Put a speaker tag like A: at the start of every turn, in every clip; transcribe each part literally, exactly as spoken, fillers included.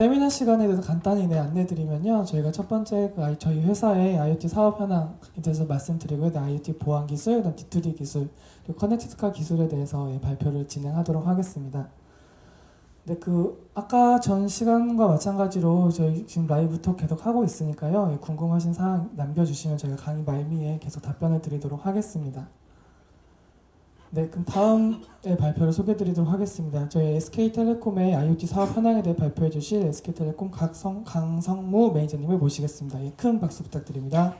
A: 세미나 시간에 대해서 간단히 네, 안내드리면요. 저희가 첫 번째 그 아이, 저희 회사의 아이오티 사업 현황에 대해서 말씀드리고요. 네, 아이오티 보안 기술, 디 투 디 기술, 그리고 커넥티드카 기술에 대해서 예, 발표를 진행하도록 하겠습니다. 네, 그 아까 전 시간과 마찬가지로 저희 지금 라이브 톡 계속 하고 있으니까요. 예, 궁금하신 사항 남겨주시면 저희가 강의 말미에 계속 답변을 드리도록 하겠습니다. 네, 그럼 다음의 발표를 소개해드리도록 하겠습니다. 저희 에스케이텔레콤의 아이오티 사업 현황에 대해 발표해 주실 에스케이텔레콤 각성, 강성무 매니저님을 모시겠습니다. 예, 큰 박수 부탁드립니다.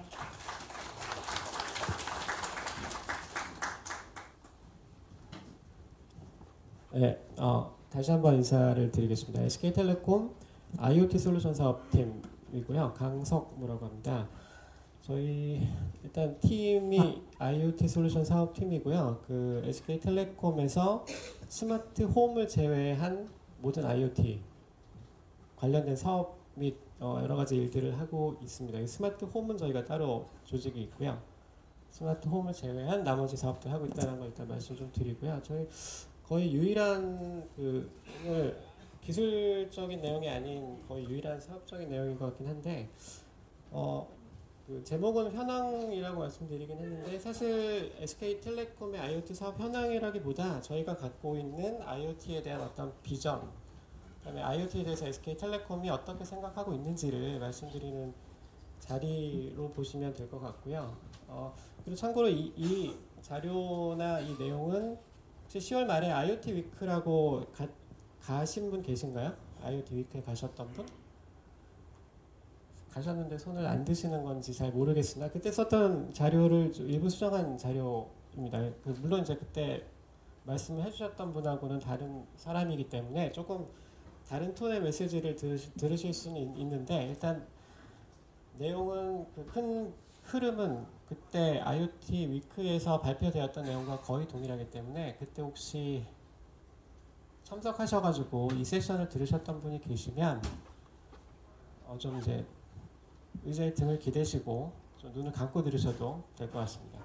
B: 네, 어, 다시 한번 인사를 드리겠습니다. 에스케이텔레콤 아이오티 솔루션 사업팀이고요. 강석무라고 합니다. 저희 일단 팀이 아이오티 솔루션 사업팀이고요. 그 에스케이텔레콤에서 스마트 홈을 제외한 모든 아이오티 관련된 사업 및 어, 여러 가지 일들을 하고 있습니다. 스마트 홈은 저희가 따로 조직이 있고요. 스마트 홈을 제외한 나머지 사업들 하고 있다는 걸 일단 말씀 좀 드리고요. 저희 거의 유일한 그 오늘 기술적인 내용이 아닌 거의 유일한 사업적인 내용인 것 같긴 한데 어, 그 제목은 현황이라고 말씀드리긴 했는데 사실 에스케이텔레콤의 아이오티 사업 현황이라기보다 저희가 갖고 있는 아이오티에 대한 어떤 비전, 그다음에 아이오티에 대해서 에스케이텔레콤이 어떻게 생각하고 있는지를 말씀드리는 자리로 보시면 될 것 같고요. 어, 그리고 참고로 이, 이 자료나 이 내용은 혹시 시월 말에 아이오티 위크라고 가, 가신 분 계신가요? 아이오티 위크에 가셨던 분? 가셨는데 손을 안 드시는 건지 잘 모르겠으나 그때 썼던 자료를 일부 수정한 자료입니다. 그 물론 이제 그때 말씀을 해주셨던 분하고는 다른 사람이기 때문에 조금 다른 톤의 메시지를 들으시, 들으실 수는 있는데 일단 내용은 그 큰 흐름은 그때 아이오티 위크에서 발표되었던 내용과 거의 동일하기 때문에 그때 혹시 참석하셔가지고 이 세션을 들으셨던 분이 계시면 어 좀 이제 의자에 등을 기대시고 좀 눈을 감고 들으셔도 될 것 같습니다.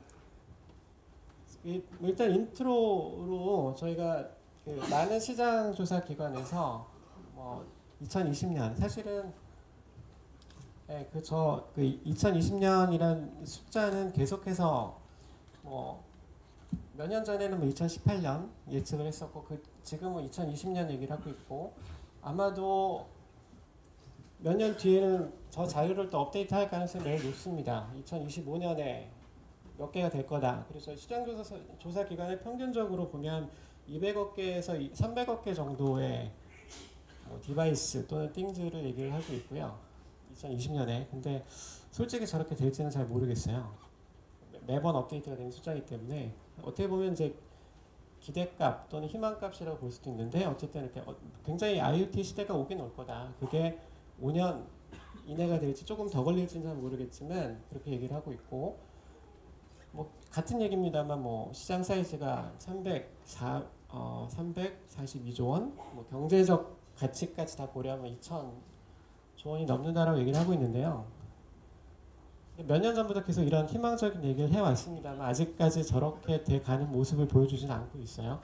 B: 일단 인트로로 저희가 그 많은 시장 조사 기관에서 뭐 이천이십 년 사실은 네, 그 저 그 이천이십 년이란 숫자는 계속해서 뭐 몇 년 전에는 뭐 이천십팔 년 예측을 했었고 그 지금은 이천이십 년 얘기를 하고 있고 아마도 몇 년 뒤에는 저 자료를 또 업데이트할 가능성이 매우 높습니다. 이천이십오 년에 몇 개가 될 거다. 그래서 시장조사 조사 기관을 평균적으로 보면 이백억 개에서 삼백억 개 정도의 뭐 디바이스 또는 띵즈를 얘기를 하고 있고요. 이천이십 년에. 근데 솔직히 저렇게 될지는 잘 모르겠어요. 매번 업데이트가 되는 숫자이기 때문에 어떻게 보면 이제 기대값 또는 희망값이라고 볼 수도 있는데 어쨌든 이렇게 굉장히 아이오티 시대가 오긴 올 거다. 그게 오 년 이내가 될지 조금 더 걸릴지는 잘 모르겠지만 그렇게 얘기를 하고 있고 뭐 같은 얘기입니다만 뭐 시장 사이즈가 삼백사, 어, 삼백사십이조 원, 뭐 경제적 가치까지 다 고려하면 이천조 원이 넘는다라고 얘기를 하고 있는데요. 몇 년 전부터 계속 이런 희망적인 얘기를 해왔습니다만 아직까지 저렇게 돼가는 모습을 보여주지는 않고 있어요.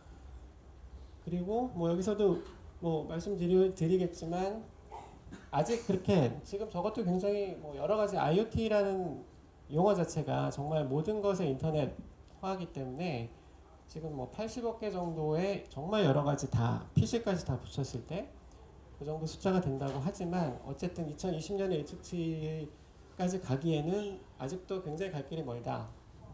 B: 그리고 뭐 여기서도 뭐 말씀드리겠지만 아직 그렇게 지금 저것도 굉장히 뭐 여러 가지 아이오티라는 용어 자체가 정말 모든 것의 인터넷화이기 때문에 지금 뭐 팔십억 개 정도의 정말 여러 가지 다 피시까지 다 붙였을 때 그 정도 숫자가 된다고 하지만 어쨌든 이천이십 년의 예측치까지 가기에는 아직도 굉장히 갈 길이 멀다.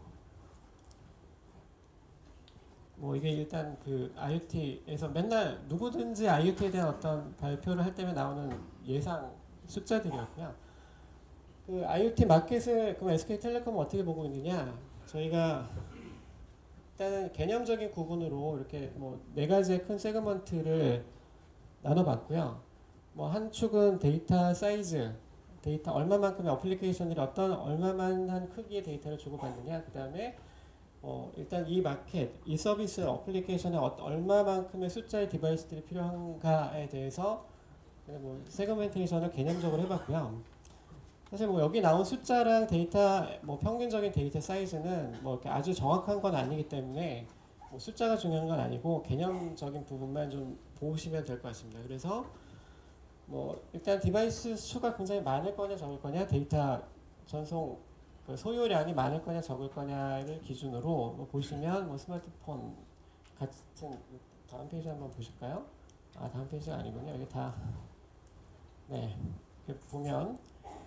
B: 뭐 이게 일단 그 아이오티에서 맨날 누구든지 아이오티에 대한 어떤 발표를 할 때면 나오는 예상 숫자들이었고요. 그 아이오티 마켓을 그럼 에스케이텔레콤은 어떻게 보고 있느냐? 저희가 일단은 개념적인 구분으로 이렇게 뭐 네 가지의 큰 세그먼트를 나눠봤고요. 뭐 한 축은 데이터 사이즈, 데이터 얼마만큼의 어플리케이션들이 어떤 얼마만한 크기의 데이터를 주고받느냐. 그 다음에 어 일단 이 마켓, 이 서비스 어플리케이션에 얼마만큼의 숫자의 디바이스들이 필요한가에 대해서 뭐 세그멘테이션을 개념적으로 해봤고요. 사실 뭐 여기 나온 숫자랑 데이터 뭐 평균적인 데이터 사이즈는 뭐 이렇게 아주 정확한 건 아니기 때문에 뭐 숫자가 중요한 건 아니고 개념적인 부분만 좀 보시면 될 것 같습니다. 그래서 뭐 일단 디바이스 수가 굉장히 많을 거냐 적을 거냐, 데이터 전송 그 소요량이 많을 거냐 적을 거냐를 기준으로 뭐 보시면 뭐 스마트폰 같은, 다음 페이지 한번 보실까요? 아, 다음 페이지가 아니군요. 여기 다, 네, 이렇게 보면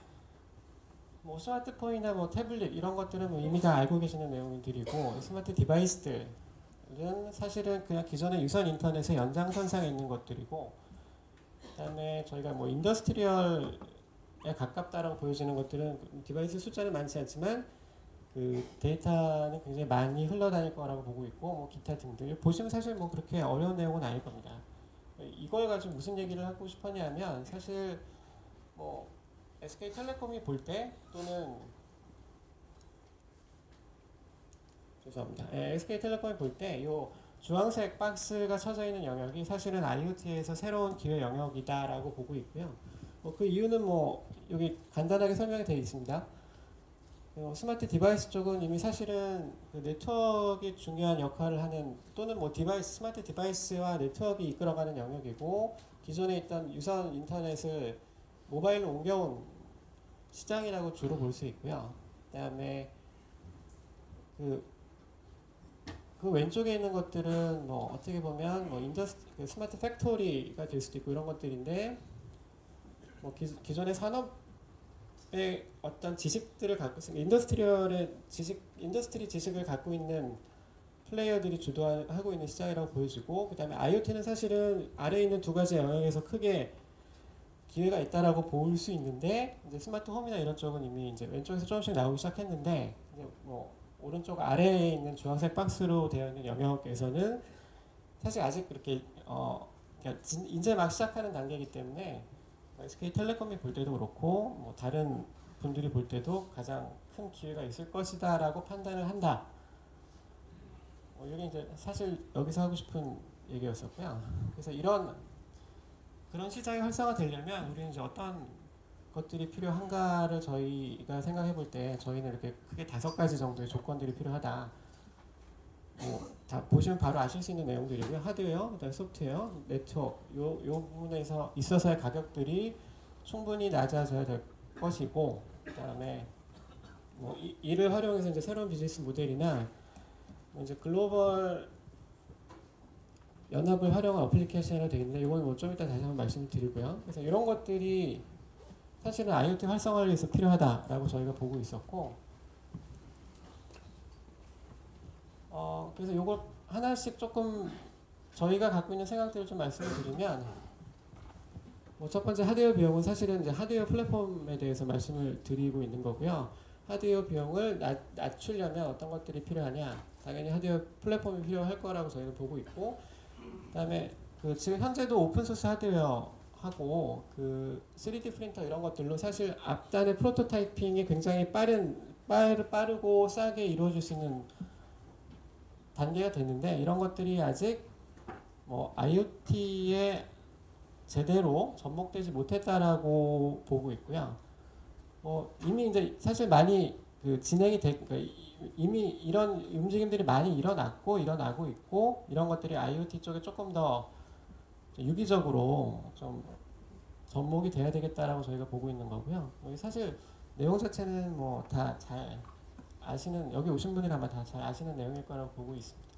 B: 뭐 스마트폰이나 뭐 태블릿 이런 것들은 뭐 이미 다 알고 계시는 내용들이고, 스마트 디바이스들은 사실은 그냥 기존의 유선 인터넷의 연장선상에 있는 것들이고, 그다음에 저희가 뭐 인더스트리얼에 가깝다라고 보여지는 것들은 디바이스 숫자는 많지 않지만 그 데이터는 굉장히 많이 흘러다닐 거라고 보고 있고, 뭐 기타 등등 보시면 사실 뭐 그렇게 어려운 내용은 아닐 겁니다. 이걸 가지고 무슨 얘기를 하고 싶었냐면, 사실 뭐 에스케이텔레콤이 볼 때, 또는 죄송합니다. 예, 에스케이텔레콤이 볼 때 요 주황색 박스가 쳐져 있는 영역이 사실은 아이오티에서 새로운 기회 영역이다라고 보고 있고요. 뭐 그 이유는 뭐 여기 간단하게 설명이 되어 있습니다. 어, 스마트 디바이스 쪽은 이미 사실은 그 네트워크가 중요한 역할을 하는, 또는 뭐 디바이스, 스마트 디바이스와 네트워크가 이끌어가는 영역이고, 기존에 있던 유선 인터넷을 모바일로 옮겨온 시장이라고 주로 볼 수 있고요. 그 다음에 그, 그 왼쪽에 있는 것들은 뭐 어떻게 보면 뭐 인더스, 그 스마트 팩토리가 될 수도 있고 이런 것들인데, 뭐 기, 기존의 산업 의 어떤 지식들을 갖고 있는, 인더스트리얼의 지식, 인더스트리 지식을 갖고 있는 플레이어들이 주도하고 있는 시장이라고 보여지고, 그 다음에 아이오티는 사실은 아래에 있는 두 가지 영역에서 크게 기회가 있다라고 볼 수 있는데, 이제 스마트 홈이나 이런 쪽은 이미 이제 왼쪽에서 조금씩 나오기 시작했는데, 이제 뭐 오른쪽 아래에 있는 주황색 박스로 되어 있는 영역에서는 사실 아직 그렇게 어 그러니까 이제 막 시작하는 단계이기 때문에 에스케이텔레콤이 볼 때도 그렇고 뭐 다른 분들이 볼 때도 가장 큰 기회가 있을 것이다라고 판단을 한다. 어, 이게 이제 사실 여기서 하고 싶은 얘기였었고요. 그래서 이런 그런 시장이 활성화되려면 우리는 이제 어떤 것들이 필요한가를 저희가 생각해 볼 때, 저희는 이렇게 크게 다섯 가지 정도의 조건들이 필요하다. 뭐 다 보시면 바로 아실 수 있는 내용들이고요. 하드웨어, 그다음에 소프트웨어, 네트워크, 요, 요 부분에서 있어서의 가격들이 충분히 낮아져야 될 것이고, 그다음에 뭐 이, 이를 활용해서 이제 새로운 비즈니스 모델이나 뭐 이제 글로벌 연합을 활용한 어플리케이션이 되겠는데, 이건 뭐 좀 이따 다시 한번 말씀을 드리고요. 그래서 이런 것들이 사실은 아이오티 활성화를 위해서 필요하다라고 저희가 보고 있었고, 어, 그래서 이걸 하나씩 조금 저희가 갖고 있는 생각들을 좀 말씀을 드리면, 뭐 첫 번째 하드웨어 비용은 사실은 이제 하드웨어 플랫폼에 대해서 말씀을 드리고 있는 거고요. 하드웨어 비용을 낮, 낮추려면 어떤 것들이 필요하냐? 당연히 하드웨어 플랫폼이 필요할 거라고 저희는 보고 있고, 그다음에 그 지금 현재도 오픈 소스 하드웨어하고 그 쓰리디 프린터 이런 것들로 사실 앞단의 프로토타이핑이 굉장히 빠른 빠르, 빠르고 싸게 이루어질 수 있는 단계가 됐는데, 이런 것들이 아직 뭐 아이오티에 제대로 접목되지 못했다라고 보고 있고요. 뭐 이미 이제 사실 많이 그 진행이 돼, 그러니까 이미 이런 움직임들이 많이 일어났고 일어나고 있고, 이런 것들이 아이오티 쪽에 조금 더 유기적으로 좀 접목이 돼야 되겠다라고 저희가 보고 있는 거고요. 사실 내용 자체는 뭐 다 잘 아시는, 여기 오신 분이 아마 다 잘 아시는 내용일 거라고 보고 있습니다.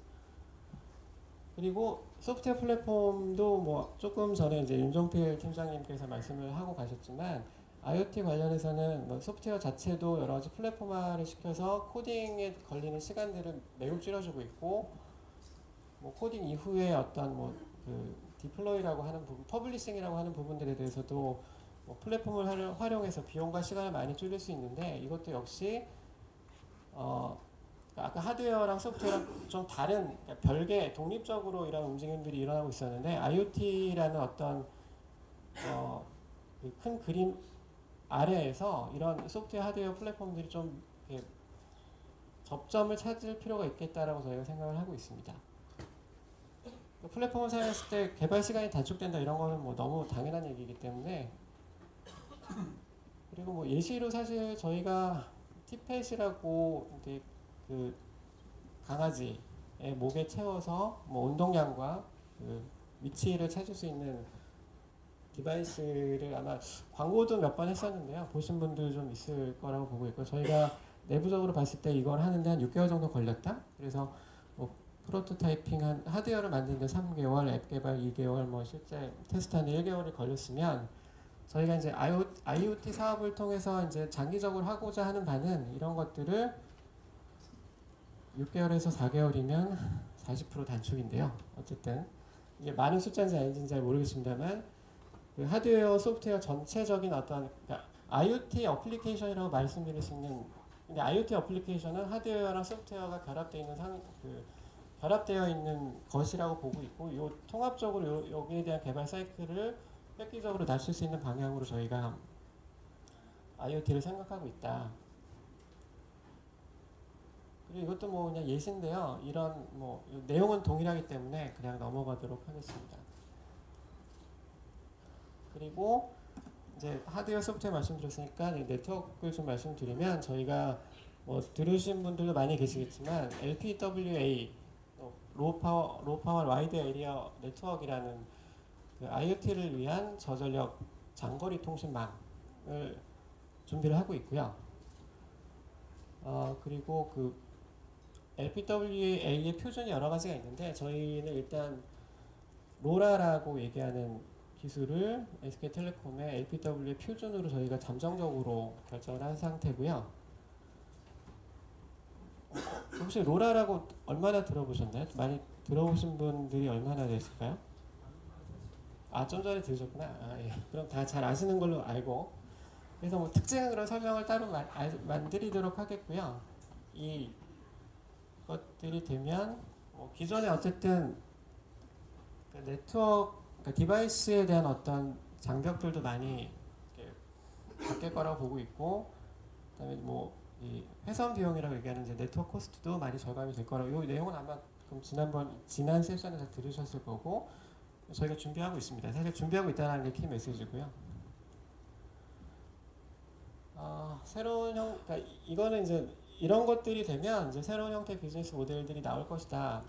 B: 그리고 소프트웨어 플랫폼도 뭐 조금 전에 이제 윤종필 팀장님께서 말씀을 하고 가셨지만, 아이오티 관련해서는 뭐 소프트웨어 자체도 여러 가지 플랫폼화를 시켜서 코딩에 걸리는 시간들을 매우 줄여주고 있고, 뭐 코딩 이후에 어떤 뭐 그 디플로이라고 하는 부분, 퍼블리싱이라고 하는 부분들에 대해서도 뭐 플랫폼을 활용해서 비용과 시간을 많이 줄일 수 있는데, 이것도 역시 어 아까 하드웨어랑 소프트웨어랑 좀 다른, 그러니까 별개 독립적으로 이런 움직임들이 일어나고 있었는데, 아이오티라는 어떤 어, 그 큰 그림 아래에서 이런 소프트웨어 하드웨어 플랫폼들이 좀 접점을 찾을 필요가 있겠다라고 저희가 생각을 하고 있습니다. 플랫폼을 사용했을 때 개발 시간이 단축된다, 이런 거는 뭐 너무 당연한 얘기이기 때문에. 그리고 뭐 예시로 사실 저희가 티펫이라고 이제 그 강아지의 목에 채워서 뭐 운동량과 그 위치를 찾을 수 있는 디바이스를 아마 광고도 몇 번 했었는데요. 보신 분들 좀 있을 거라고 보고 있고 저희가 내부적으로 봤을 때 이걸 하는데 한 육 개월 정도 걸렸다. 그래서 뭐 프로토타이핑 한 하드웨어를 만드는데 삼 개월, 앱 개발 이 개월, 뭐 실제 테스트하는 일 개월이 걸렸으면 저희가 이제 아이오티 사업을 통해서 이제 장기적으로 하고자 하는 바는 이런 것들을 육 개월에서 사 개월이면 사십 퍼센트 단축인데요. 어쨌든 이게 많은 숫자인지 아닌지는 잘 모르겠습니다만 그 하드웨어, 소프트웨어 전체적인 어떤 그러니까 아이오티 어플리케이션이라고 말씀드릴 수 있는 근데 아이오티 어플리케이션은 하드웨어랑 소프트웨어가 결합되어 있는 상, 그 결합되어 있는 것이라고 보고 있고 요 통합적으로 요, 여기에 대한 개발 사이클을 획기적으로 낮출 수 있는 방향으로 저희가 아이오티를 생각하고 있다. 그리고 이것도 뭐 그냥 예시인데요. 이런 뭐 내용은 동일하기 때문에 그냥 넘어가도록 하겠습니다. 그리고 이제 하드웨어 소프트웨어 말씀드렸으니까 네트워크를 좀 말씀드리면 저희가 뭐 들으신 분들도 많이 계시겠지만 엘피더블유에이 로우 파워 로우 파워 와이드 에리어 네트워크이라는 그 아이오티를 위한 저전력 장거리 통신망을 준비를 하고 있고요. 어 그리고 그 엘피더블유에이의 표준이 여러 가지가 있는데 저희는 일단 로라라고 얘기하는 기술을 에스케이텔레콤의 엘피더블유에이 표준으로 저희가 잠정적으로 결정을 한 상태고요. 혹시 로라라고 얼마나 들어보셨나요? 많이 들어보신 분들이 얼마나 되실까요? 아, 좀 전에 들으셨구나. 아, 예. 그럼 다 잘 아시는 걸로 알고 그래서 뭐 특징으로 설명을 따로 마, 아, 만들도록 하겠고요. 이 것들이 되면 뭐 기존에 어쨌든 그 네트워크 그러니까 디바이스에 대한 어떤 장벽들도 많이 바뀔 거라고 보고 있고 그다음에 뭐 이 회선 비용이라고 얘기하는 이제 네트워크 코스트도 많이 절감이 될 거라고 이 내용은 아마 그럼 지난번 지난 세션에서 들으셨을 거고 저희가 준비하고 있습니다. 사실 준비하고 있다는 게 키 메시지고요. 어, 새로운 형 그러니까 이거는 이제 이런 것들이 되면 이제 새로운 형태의 비즈니스 모델들이 나올 것이다.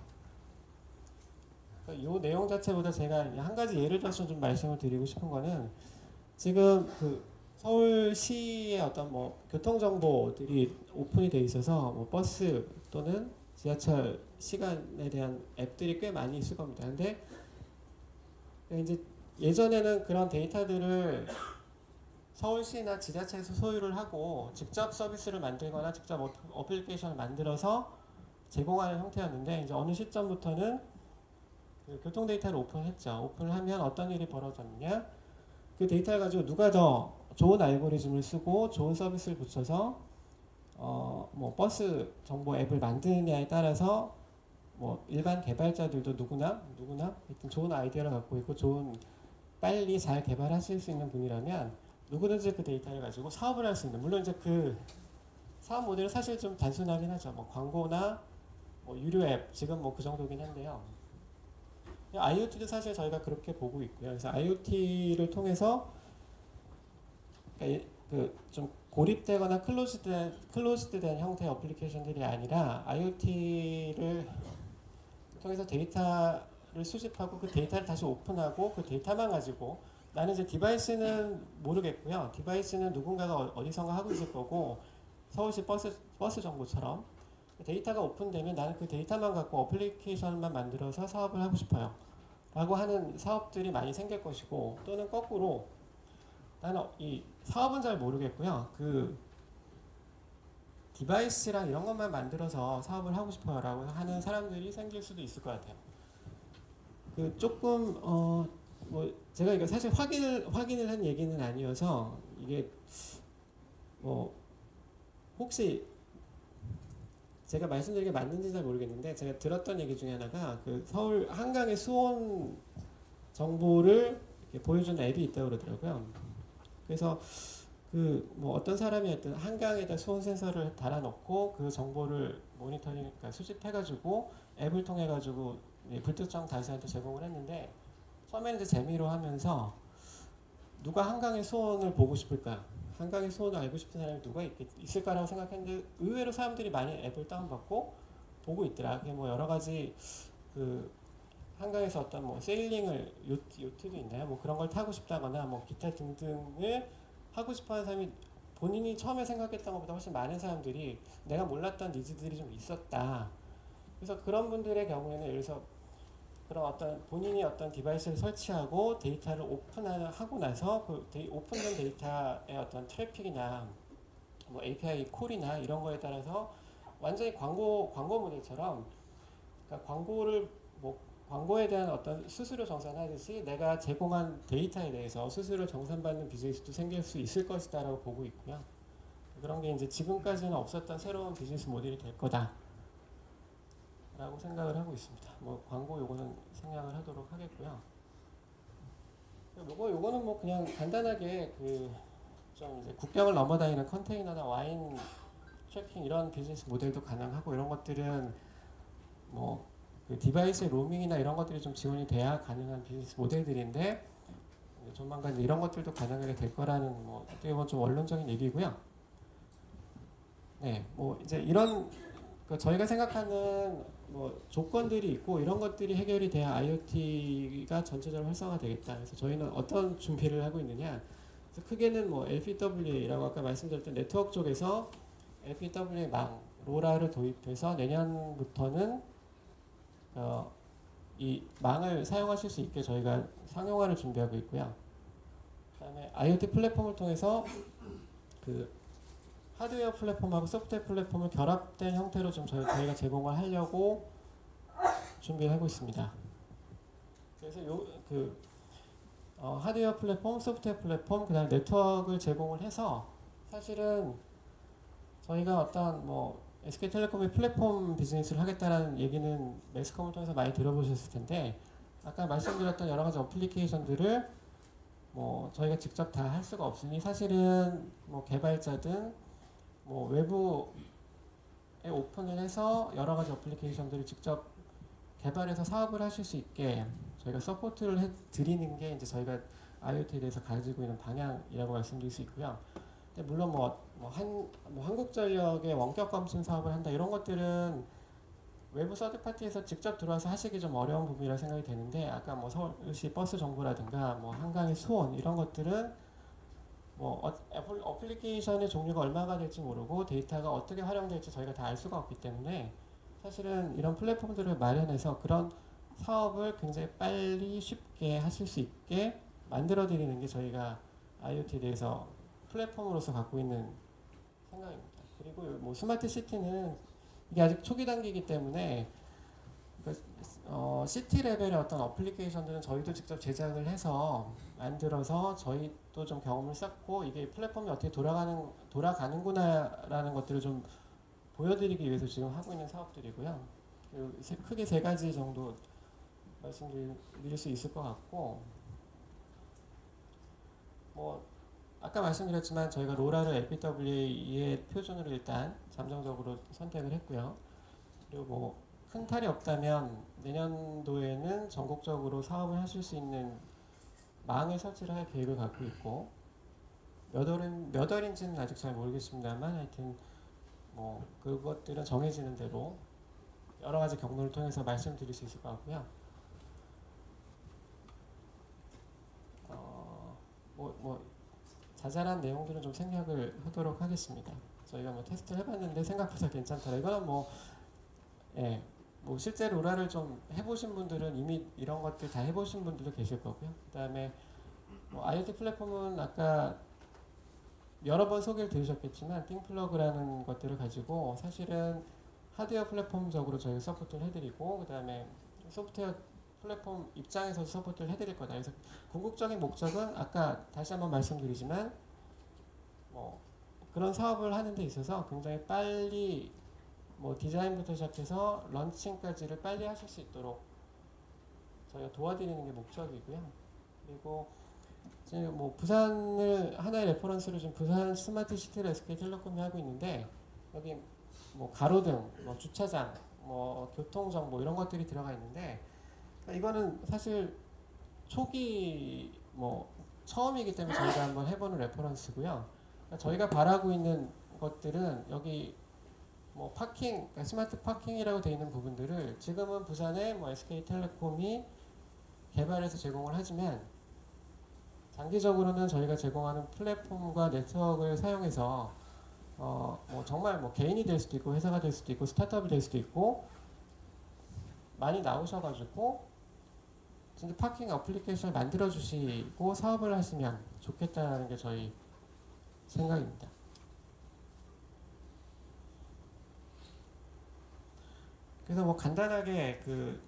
B: 이 내용 자체보다 제가 한 가지 예를 들어서 좀 말씀을 드리고 싶은 거는 지금 그 서울시의 어떤 뭐 교통 정보들이 오픈이 돼 있어서 뭐 버스 또는 지하철 시간에 대한 앱들이 꽤 많이 있을 겁니다. 근데 이제 예전에는 그런 데이터들을 서울시나 지자체에서 소유를 하고 직접 서비스를 만들거나 직접 어플리케이션을 만들어서 제공하는 형태였는데 이제 어느 시점부터는 그 교통 데이터를 오픈했죠. 오픈을 하면 어떤 일이 벌어졌느냐? 그 데이터를 가지고 누가 더 좋은 알고리즘을 쓰고 좋은 서비스를 붙여서 어 뭐 버스 정보 앱을 만드느냐에 따라서 뭐 일반 개발자들도 누구나 누구나 하여튼 좋은 아이디어를 갖고 있고 좋은 빨리 잘 개발하실 수 있는 분이라면 누구든지 그 데이터를 가지고 사업을 할 수 있는 물론 이제 그 사업 모델은 사실 좀 단순하긴 하죠. 뭐 광고나 뭐 유료 앱 지금 뭐 그 정도긴 한데요. 아이오티도 사실 저희가 그렇게 보고 있고요. 그래서 아이오티를 통해서 그러니까 그 좀 고립되거나 클로즈된 클로즈된 형태의 어플리케이션들이 아니라 아이오티를 통해서 데이터를 수집하고 그 데이터를 다시 오픈하고 그 데이터만 가지고 나는 이제 디바이스는 모르겠고요. 디바이스는 누군가가 어디선가 하고 있을 거고 서울시 버스 버스 정보처럼 데이터가 오픈되면 나는 그 데이터만 갖고 어플리케이션만 만들어서 사업을 하고 싶어요. 라고 하는 사업들이 많이 생길 것이고 또는 거꾸로 나는 이 사업은 잘 모르겠고요. 그 디바이스랑 이런 것만 만들어서 사업을 하고 싶어요. 라고 하는 사람들이 생길 수도 있을 것 같아요. 그 조금 어 뭐 제가 이거 사실 확인을 확인을 한 얘기는 아니어서 이게 뭐 혹시 제가 말씀드린 게 맞는지 잘 모르겠는데 제가 들었던 얘기 중에 하나가 그 서울 한강의 수온 정보를 이렇게 보여주는 앱이 있다고 그러더라고요. 그래서 그 뭐 어떤 사람이 어떤 한강에다 수온 센서를 달아놓고 그 정보를 모니터링 그러니까 수집해가지고 앱을 통해 가지고 불특정 다수한테 제공을 했는데 처음에는 이제 재미로 하면서 누가 한강의 수온을 보고 싶을까? 한강의 수온을 알고 싶은 사람이 누가 있, 있을까라고 생각했는데 의외로 사람들이 많이 앱을 다운받고 보고 있더라. 그게 뭐 여러 가지 그 한강에서 어떤 뭐 세일링을 요트, 요트도 있나요? 뭐 그런 걸 타고 싶다거나 뭐 기타 등등을 하고 싶어하는 사람이 본인이 처음에 생각했던 것보다 훨씬 많은 사람들이 내가 몰랐던 니즈들이 좀 있었다. 그래서 그런 분들의 경우에는 예를 들어서 그런 어떤 본인이 어떤 디바이스를 설치하고 데이터를 오픈하고 나서 그 데이, 오픈된 데이터의 어떤 트래픽이나 뭐 에이피아이 콜이나 이런 거에 따라서 완전히 광고 광고 모델처럼 그러니까 광고를 뭐 광고에 대한 어떤 수수료 정산하듯이 내가 제공한 데이터에 대해서 수수료 정산받는 비즈니스도 생길 수 있을 것이다라고 보고 있고요. 그런 게 이제 지금까지는 없었던 새로운 비즈니스 모델이 될 거다. 라고 생각을 하고 있습니다. 뭐 광고 요거는 생략을 하도록 하겠고요. 요거 요거는 뭐 그냥 간단하게 그 좀 이제 국경을 넘어다니는 컨테이너나 와인 트래킹 이런 비즈니스 모델도 가능하고 이런 것들은 뭐 그 디바이스의 로밍이나 이런 것들이 좀 지원이 돼야 가능한 비즈니스 모델들인데 조만간 이런 것들도 가능하게 될 거라는 뭐 어떻게 보면 좀 원론적인 얘기고요. 네, 뭐 이제 이런 그 저희가 생각하는 뭐 조건들이 있고 이런 것들이 해결이 돼야 아이오티가 전체적으로 활성화되겠다. 그래서 저희는 어떤 준비를 하고 있느냐. 그래서 크게는 뭐 엘피더블유에이라고 아까 말씀드렸던 네트워크 쪽에서 엘피더블유에이 망, 로라를 도입해서 내년부터는 어, 이 망을 사용하실 수 있게 저희가 상용화를 준비하고 있고요. 그다음에 아이오티 플랫폼을 통해서 그 하드웨어 플랫폼하고 소프트웨어 플랫폼을 결합된 형태로 좀 저희, 저희가 제공을 하려고 준비를 하고 있습니다. 그래서 요, 그, 어, 하드웨어 플랫폼, 소프트웨어 플랫폼, 그 다음에 네트워크를 제공을 해서 사실은 저희가 어떤 뭐 에스케이텔레콤의 플랫폼 비즈니스를 하겠다라는 얘기는 매스컴을 통해서 많이 들어보셨을 텐데 아까 말씀드렸던 여러 가지 어플리케이션들을 뭐 저희가 직접 다 할 수가 없으니 사실은 뭐 개발자든 뭐 외부에 오픈을 해서 여러 가지 어플리케이션들을 직접 개발해서 사업을 하실 수 있게 저희가 서포트를 해 드리는 게 이제 저희가 아이오티에 대해서 가지고 있는 방향이라고 말씀드릴 수 있고요. 근데 물론 뭐, 뭐, 한, 뭐 한국전력의 원격 검증 사업을 한다 이런 것들은 외부 서드파티에서 직접 들어와서 하시기 좀 어려운 부분이라 생각이 되는데 아까 뭐 서울시 버스 정보라든가 뭐 한강의 수온 이런 것들은 뭐 어, 애플, 어플리케이션의 종류가 얼마가 될지 모르고 데이터가 어떻게 활용될지 저희가 다 알 수가 없기 때문에 사실은 이런 플랫폼들을 마련해서 그런 사업을 굉장히 빨리 쉽게 하실 수 있게 만들어 드리는 게 저희가 아이오티에 대해서 플랫폼으로서 갖고 있는 생각입니다. 그리고 뭐 스마트 시티는 이게 아직 초기 단계이기 때문에 그러니까 어, 시티 레벨의 어떤 어플리케이션들은 저희도 직접 제작을 해서 만들어서 저희도 좀 경험을 쌓고 이게 플랫폼이 어떻게 돌아가는 돌아가는구나라는 것들을 좀 보여드리기 위해서 지금 하고 있는 사업들이고요. 세, 크게 세 가지 정도 말씀드릴 수 있을 것 같고 뭐 아까 말씀드렸지만 저희가 로라를 엘피더블유에이의 표준으로 일단 잠정적으로 선택을 했고요. 그리고 뭐 큰 탈이 없다면 내년도에는 전국적으로 사업을 하실 수 있는 망을 설치를 할 계획을 갖고 있고 몇 월인 몇 월인지는 아직 잘 모르겠습니다만 하여튼 뭐 그것들은 정해지는 대로 여러 가지 경로를 통해서 말씀드릴 수 있을 것 같고요. 어, 뭐, 뭐 자잘한 내용들은 좀 생략을 하도록 하겠습니다. 저희가 뭐 테스트를 해봤는데 생각보다 괜찮더라. 이거는 뭐, 예, 뭐 실제 로라를 좀 해보신 분들은 이미 이런 것들 다 해보신 분들도 계실 거고요. 그 다음에 뭐 아이오티 플랫폼은 아까 여러 번 소개를 들으셨겠지만 띵플러그라는 것들을 가지고 사실은 하드웨어 플랫폼적으로 저희가 서포트를 해드리고 그 다음에 소프트웨어 플랫폼 입장에서 서포트를 해드릴 거다. 그래서 궁극적인 목적은 아까 다시 한번 말씀드리지만 뭐 그런 사업을 하는 데 있어서 굉장히 빨리 뭐 디자인부터 시작해서 런칭까지를 빨리 하실 수 있도록 저희가 도와드리는 게 목적이고요. 그리고 지금 뭐 부산을 하나의 레퍼런스로 지금 부산 스마트 시티를 에스케이텔레콤이 하고 있는데 여기 뭐 가로등, 뭐 주차장, 뭐 교통 정보 이런 것들이 들어가 있는데 이거는 사실 초기 뭐 처음이기 때문에 저희가 한번 해보는 레퍼런스고요. 그러니까 저희가 바라고 있는 것들은 여기 뭐 파킹, 그러니까 스마트 파킹이라고 되어 있는 부분들을 지금은 부산의 뭐 에스케이텔레콤이 개발해서 제공을 하지만 장기적으로는 저희가 제공하는 플랫폼과 네트워크를 사용해서 어, 뭐 정말 뭐 개인이 될 수도 있고 회사가 될 수도 있고 스타트업이 될 수도 있고 많이 나오셔가지고 진짜 파킹 어플리케이션을 만들어 주시고 사업을 하시면 좋겠다는 게 저희 생각입니다. 그래서 뭐 간단하게 그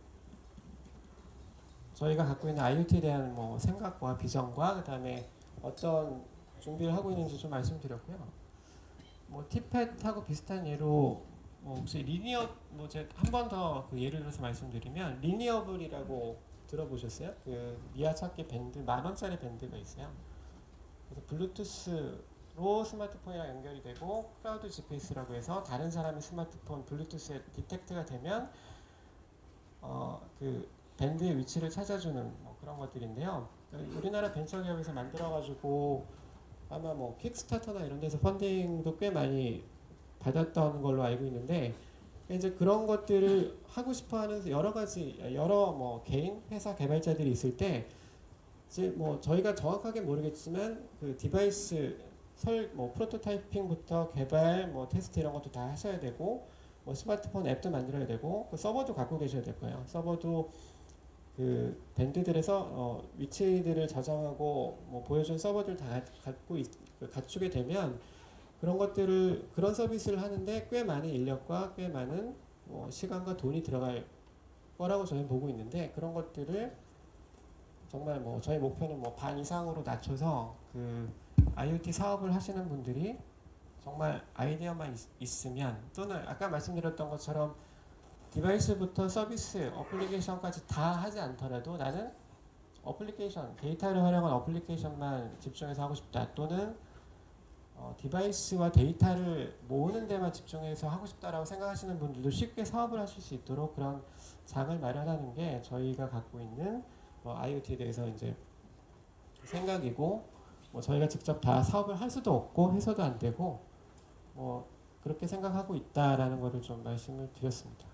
B: 저희가 갖고 있는 아이오티에 대한 뭐 생각과 비전과 그다음에 어떤 준비를 하고 있는지 좀 말씀드렸고요. 뭐 티펫하고 비슷한 예로 뭐 혹시 리니어 뭐 제가 한 번 더 그 예를 들어서 말씀드리면 리니어블이라고 들어보셨어요? 그 미아 찾기 밴드 만 원짜리 밴드가 있어요. 그래서 블루투스로 스마트폰이랑 연결이 되고 클라우드 지피에스라고 해서 다른 사람의 스마트폰 블루투스에 디텍트가 되면 어 그 밴드의 위치를 찾아주는 뭐 그런 것들인데요. 우리나라 벤처기업에서 만들어가지고 아마 뭐 킥스타터나 이런 데서 펀딩도 꽤 많이 받았던 걸로 알고 있는데 이제 그런 것들을 하고 싶어하는 여러 가지 여러 뭐 개인 회사 개발자들이 있을 때 이제 뭐 저희가 정확하게 모르겠지만 그 디바이스 설 뭐 프로토타이핑부터 개발 뭐 테스트 이런 것도 다 하셔야 되고 뭐 스마트폰 앱도 만들어야 되고 그 서버도 갖고 계셔야 될 거예요. 서버도 그 밴드들에서 어 위치들을 저장하고 뭐 보여준 서버들 다 갖고 있, 갖추게 되면 그런 것들을 그런 서비스를 하는데 꽤 많은 인력과 꽤 많은 뭐 시간과 돈이 들어갈 거라고 저는 보고 있는데 그런 것들을 정말 뭐 저희 목표는 뭐 반 이상으로 낮춰서 그 아이오티 사업을 하시는 분들이 정말 아이디어만 있, 있으면 또는 아까 말씀드렸던 것처럼 디바이스부터 서비스, 어플리케이션까지 다 하지 않더라도 나는 어플리케이션, 데이터를 활용한 어플리케이션만 집중해서 하고 싶다. 또는 어, 디바이스와 데이터를 모으는 데만 집중해서 하고 싶다라고 생각하시는 분들도 쉽게 사업을 하실 수 있도록 그런 장을 마련하는 게 저희가 갖고 있는 뭐 아이오티에 대해서 이제 생각이고 뭐 저희가 직접 다 사업을 할 수도 없고 해서도 안 되고 뭐 그렇게 생각하고 있다라는 거를 좀 말씀을 드렸습니다.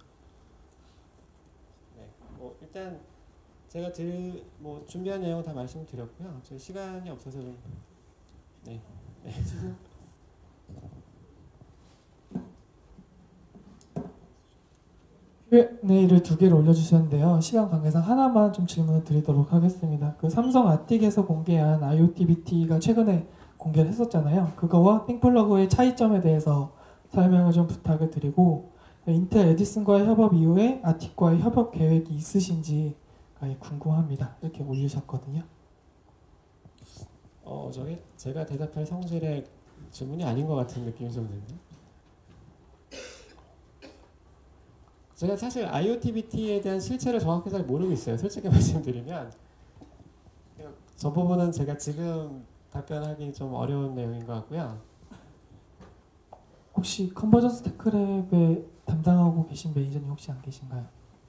B: 네, 뭐 일단 제가 들, 뭐 준비한 내용 다 말씀드렸고요. 저희 시간이 없어서 좀 네. 네.
A: Q&A를 두 개를 올려주셨는데요. 시간 관계상 하나만 좀 질문을 드리도록 하겠습니다. 그 삼성 아틱에서 공개한 아이오티비티가 최근에 공개를 했었잖아요. 그거와 띵플러그의 차이점에 대해서 설명을 좀 부탁을 드리고 인텔 에디슨과의 협업 이후에 아틱과의 협업 계획이 있으신지 궁금합니다. 이렇게 올리셨거든요.
B: 어, 저게 제가 대답할 성질의 질문이 아닌 것 같은 느낌이 좀 드네요. 제가 사실 아이오티비티에 대한 실체를 정확히 잘 모르고 있어요. 솔직히 말씀드리면 저 부분은 제가 지금 답변하기 좀 어려운 내용인 것 같고요.
A: 혹시 컨버전스 테크랩에 담당하고 계신 매니저님 혹시 안 계신가요?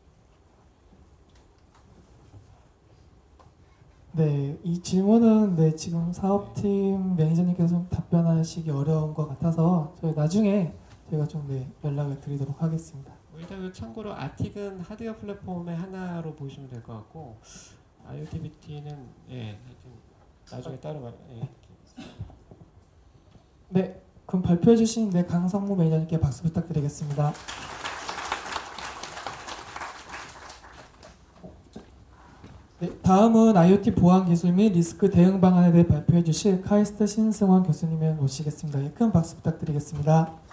A: 네, 이 질문은 네, 지금 사업팀 매니저님께서 좀 답변하시기 어려운 것 같아서 저희 나중에 저희가 좀 네, 연락을 드리도록 하겠습니다.
B: 일단 참고로 아틱은 하드웨어 플랫폼의 하나로 보시면 될 것 같고 아이오티비티는 예, 하여튼 나중에 따로 말. 예.
A: 네, 그럼 발표해 주신 네, 강성무 매니저님께 박수 부탁드리겠습니다. 네, 다음은 아이오티 보안 기술 및 리스크 대응 방안에 대해 발표해 주실 카이스트 신승원 교수님을 모시겠습니다. 큰 박수 부탁드리겠습니다.